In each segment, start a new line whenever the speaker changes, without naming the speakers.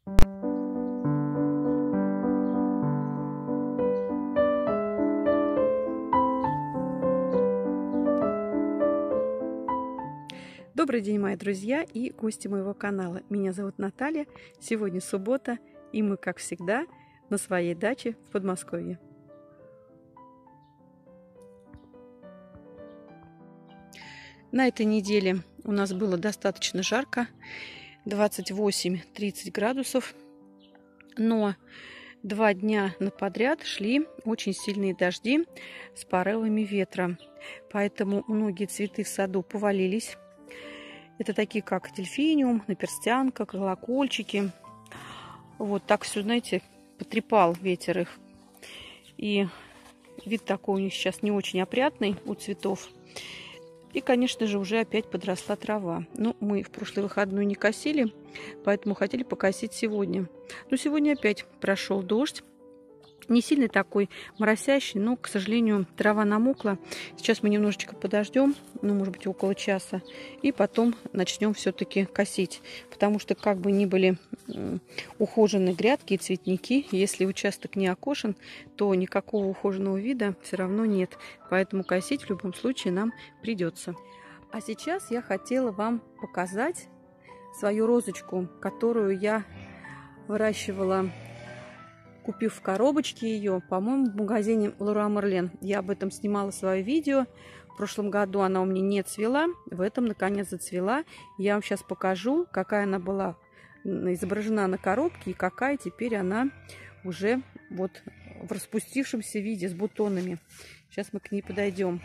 Добрый день, мои друзья и гости моего канала. Меня зовут Наталья. Сегодня суббота, и мы, как всегда, на своей даче в Подмосковье. На этой неделе у нас было достаточно жарко, 28-30 градусов, но 2 дня подряд шли очень сильные дожди с порывами ветра, поэтому многие цветы в саду повалились. Это такие, как дельфиниум, наперстянка, колокольчики. Вот так все, знаете, потрепал ветер их. И вид такой у них сейчас не очень опрятный у цветов. И, конечно же, уже опять подросла трава. Ну, мы в прошлый выходной не косили, поэтому хотели покосить сегодня. Но сегодня опять прошел дождь. Не сильный такой, моросящий, но, к сожалению, трава намокла. Сейчас мы немножечко подождем, ну, может быть, около часа, и потом начнем все-таки косить. Потому что, как бы ни были ухожены грядки и цветники, если участок не окошен, то никакого ухоженного вида все равно нет. Поэтому косить в любом случае нам придется. А сейчас я хотела вам показать свою розочку, которую я выращивала, купив в коробочке ее, по-моему, в магазине Леруа Мерлен. Я об этом снимала свое видео. В прошлом году она у меня не цвела, в этом наконец зацвела. Я вам сейчас покажу, какая она была изображена на коробке и какая теперь она уже вот в распустившемся виде с бутонами. Сейчас мы к ней подойдем.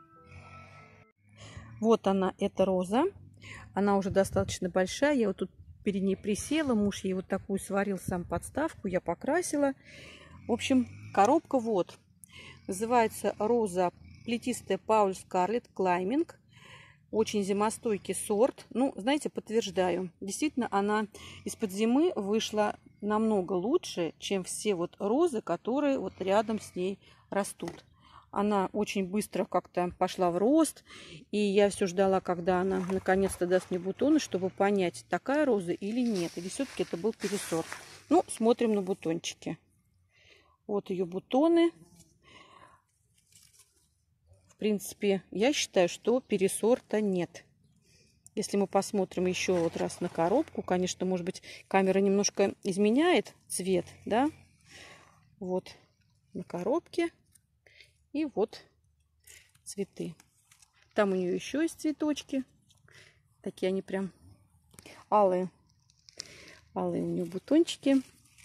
Вот она, эта роза. Она уже достаточно большая. Я вот тут перед ней присела, муж ей вот такую сварил сам подставку, я покрасила. В общем, коробка вот. Называется роза плетистая Paul Scarlet Climbing. Очень зимостойкий сорт. Ну, знаете, подтверждаю. Действительно, она из-под зимы вышла намного лучше, чем все вот розы, которые вот рядом с ней растут. Она очень быстро как-то пошла в рост, и я все ждала, когда она наконец-то даст мне бутоны, чтобы понять, такая роза или нет, или все-таки это был пересорт. Ну, смотрим на бутончики. Вот ее бутоны. В принципе, я считаю, что пересорта нет. Если мы посмотрим еще вот раз на коробку, конечно, может быть, камера немножко изменяет цвет, да? Вот на коробке. И вот цветы. Там у нее еще есть цветочки. Такие они прям алые. Алые у нее бутончики.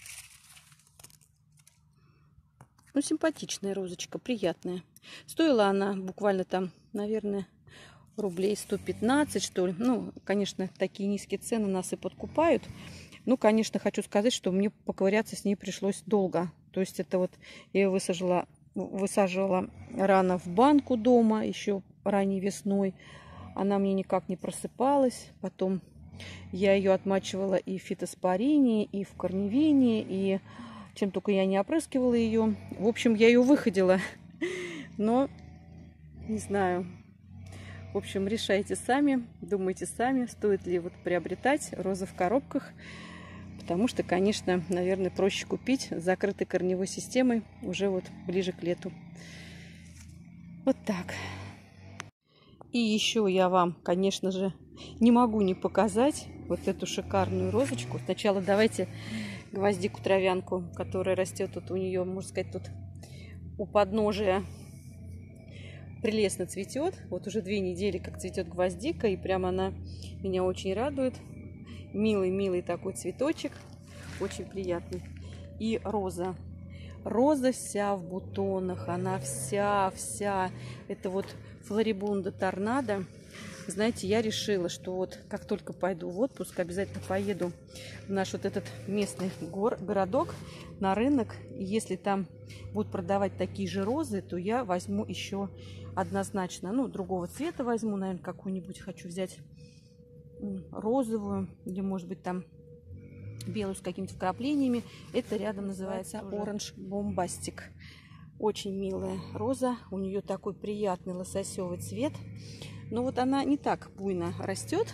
Ну, симпатичная розочка, приятная. Стоила она буквально там, наверное, рублей 115, что ли. Ну, конечно, такие низкие цены нас и подкупают. Ну, конечно, хочу сказать, что мне поковыряться с ней пришлось долго. То есть это вот я ее высаживала рано в банку дома, еще ранней весной. Она мне никак не просыпалась. Потом я ее отмачивала и в фитоспорине, и в корневине, и чем только я не опрыскивала ее. В общем, я ее выходила. Но не знаю. В общем, решайте сами, думайте сами, стоит ли вот приобретать розы в коробках. Потому что, конечно, наверное, проще купить с закрытой корневой системой уже вот ближе к лету. Вот так. И еще я вам, конечно же, не могу не показать вот эту шикарную розочку. Сначала давайте гвоздику-травянку, которая растет тут у нее, можно сказать, тут у подножия. Прелестно цветет. Вот уже 2 недели как цветет гвоздика, и прямо она меня очень радует. Милый-милый такой цветочек. Очень приятный. И роза. Роза вся в бутонах. Она вся. Это вот флорибунда торнадо. Знаете, я решила, что вот как только пойду в отпуск, обязательно поеду в наш вот этот местный городок на рынок. И если там будут продавать такие же розы, то я возьму еще однозначно. Ну, другого цвета возьму, наверное, какую-нибудь хочу взять розовую, или может быть там белую с какими-то вкраплениями. Это рядом называется Orange Bombastic. Очень милая роза. У нее такой приятный лососевый цвет. Но вот она не так буйно растет,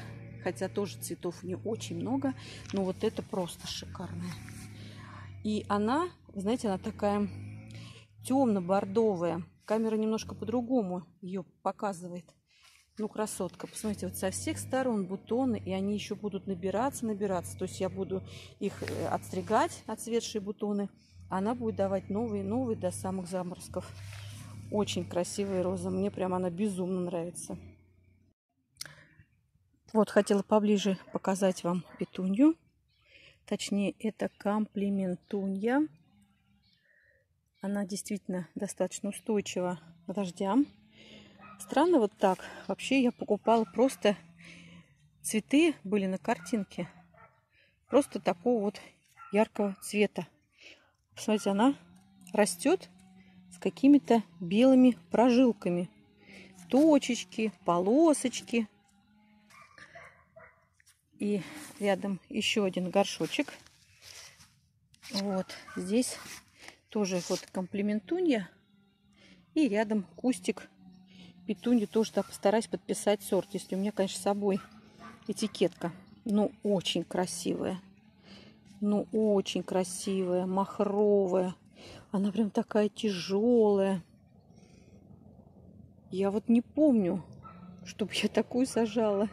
хотя тоже цветов не очень много, но вот это просто шикарная. И она, знаете, она такая темно-бордовая. Камера немножко по-другому ее показывает. Ну, красотка. Посмотрите, вот со всех сторон бутоны, и они еще будут набираться. То есть я буду их отстригать, отцветшие бутоны. А она будет давать новые до самых заморозков. Очень красивая роза. Мне прям она безумно нравится. Вот, хотела поближе показать вам петунью. Точнее, это комплиментунья. Она действительно достаточно устойчива к дождям. Странно вот так. Вообще я покупала просто цветы, были на картинке. Просто такого вот яркого цвета. Посмотрите, она растет с какими-то белыми прожилками. Точечки, полосочки. И рядом еще один горшочек. Вот здесь тоже вот комплиментунья. И рядом кустик петуньи. Тоже так постараюсь подписать сорт. Если у меня, конечно, с собой этикетка. Ну, очень красивая. Ну, очень красивая, махровая. Она прям такая тяжелая. Я вот не помню, чтобы я такую сажала.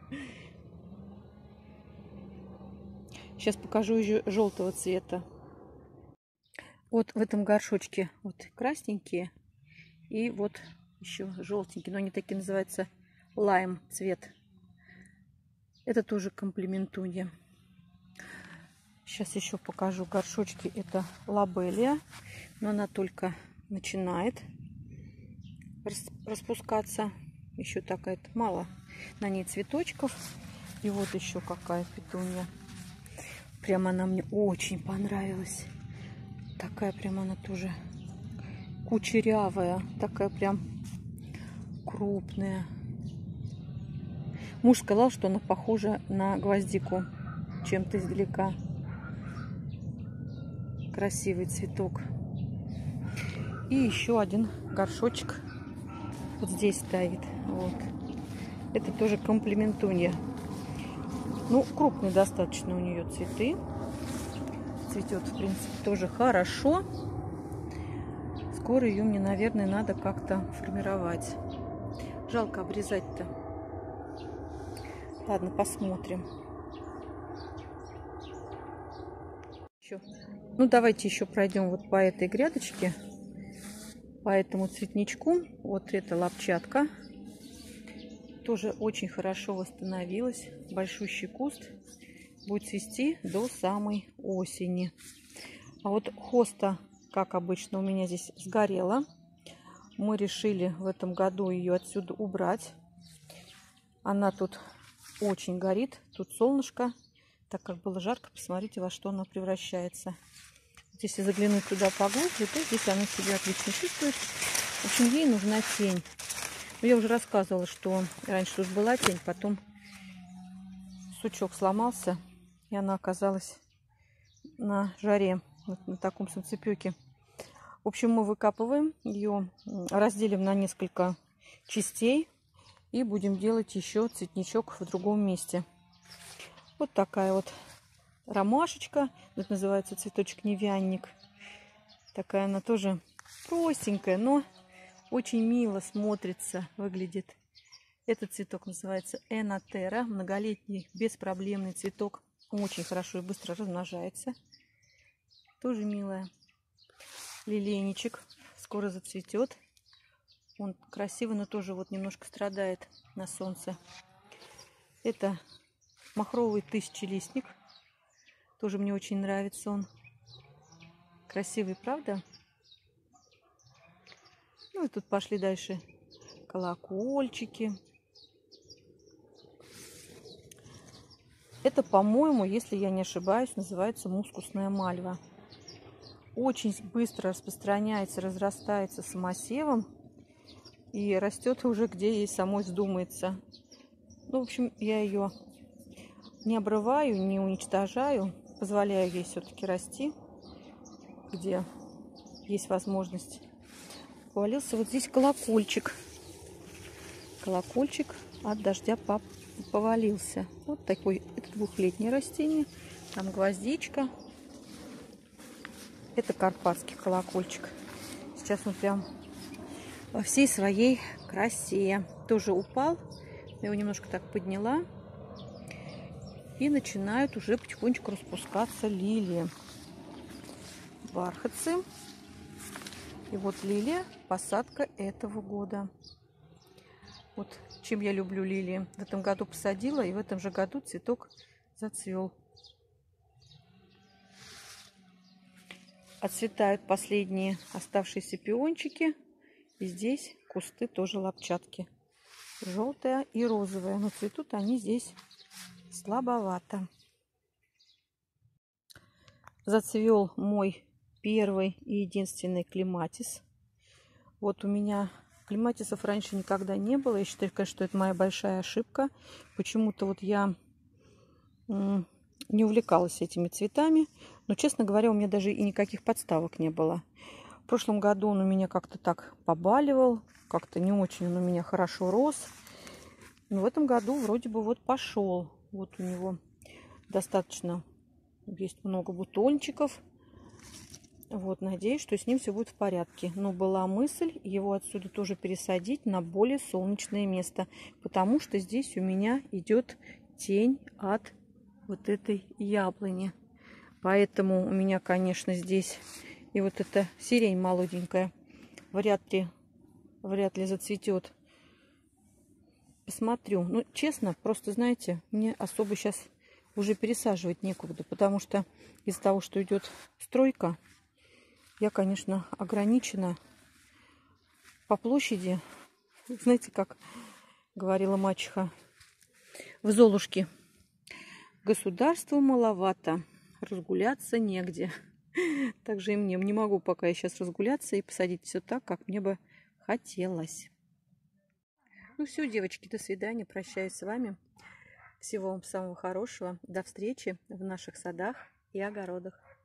Сейчас покажу еще желтого цвета. Вот в этом горшочке вот красненькие. И вот еще желтенькие. Но они такие называются лайм цвет. Это тоже комплиментунья. Сейчас еще покажу горшочки. Это лобелия. Но она только начинает распускаться. Еще такая-то мало на ней цветочков. И вот еще какая петунья. Прям она мне очень понравилась. Такая прям она тоже кучерявая. Такая прям крупная. Муж сказал, что она похожа на гвоздику чем-то издалека. Красивый цветок. И еще один горшочек вот здесь стоит. Вот. Это тоже комплиментунья. Ну, крупные достаточно у нее цветы. Цветет, в принципе, тоже хорошо. Скоро ее мне, наверное, надо как-то формировать. Жалко обрезать-то. Ладно, посмотрим. Еще. Ну, давайте еще пройдем вот по этой грядочке. По этому цветничку. Вот это лапчатка. Тоже очень хорошо восстановилась. Большущий куст. Будет цвести до самой осени. А вот хоста, как обычно, у меня здесь сгорела. Мы решили в этом году ее отсюда убрать. Она тут очень горит. Тут солнышко. Так как было жарко, посмотрите, во что она превращается. Вот если заглянуть туда поглубже, то здесь она себя отлично чувствует. В общем, ей нужна тень. Но я уже рассказывала, что раньше тут была тень, потом сучок сломался, и она оказалась на жаре, вот на таком солнцепёке. В общем, мы выкапываем ее, разделим на несколько частей и будем делать еще цветничок в другом месте. Вот такая вот ромашечка. Это называется цветочек невянник. Такая она тоже простенькая, но очень мило смотрится, выглядит. Этот цветок называется Энотера. Многолетний беспроблемный цветок. Очень хорошо и быстро размножается. Тоже милая. Лилейничек скоро зацветет. Он красивый, но тоже вот немножко страдает на солнце. Это махровый тысячелистник. Тоже мне очень нравится он. Красивый, правда? Ну и тут пошли дальше колокольчики. Это, по-моему, если я не ошибаюсь, называется мускусная мальва. Очень быстро распространяется, разрастается самосевом. И растет уже, где ей самой вздумается. Ну, в общем, я ее не обрываю, не уничтожаю. Позволяю ей все-таки расти, где есть возможность. Повалился вот здесь колокольчик. Колокольчик от дождя повалился. Вот такой, это двухлетнее растение. Там гвоздичка. Это карпатский колокольчик. Сейчас он прям во всей своей красе. Тоже упал. Я его немножко так подняла. И начинают уже потихонечку распускаться лилии. Бархатцы. И вот лилия, посадка этого года. Вот чем я люблю лилии. В этом году посадила, и в этом же году цветок зацвел. Отцветают последние оставшиеся пиончики. И здесь кусты тоже лапчатки. Желтая и розовая. Но цветут они здесь слабовато. Зацвел мой первый и единственный клематис. Вот у меня клематисов раньше никогда не было. Я считаю, конечно, что это моя большая ошибка. Почему-то вот я не увлекалась этими цветами. Но, честно говоря, у меня даже и никаких подставок не было. В прошлом году он у меня как-то так побаливал. Как-то не очень он у меня хорошо рос. Но в этом году вроде бы вот пошел. Вот у него достаточно есть много бутончиков. Вот, надеюсь, что с ним все будет в порядке. Но была мысль его отсюда тоже пересадить на более солнечное место. Потому что здесь у меня идет тень от вот этой яблони. Поэтому у меня, конечно, здесь и вот эта сирень молоденькая вряд ли зацветет. Посмотрю. Ну, честно, просто, знаете, мне особо сейчас уже пересаживать некуда. Потому что из-за того, что идет стройка, я, конечно, ограничена по площади. Знаете, как говорила мачеха в Золушке. Государству маловато, разгуляться негде. Также и мне. Не могу пока я сейчас разгуляться и посадить все так, как мне бы хотелось. Ну все, девочки, до свидания. Прощаюсь с вами. Всего вам самого хорошего. До встречи в наших садах и огородах.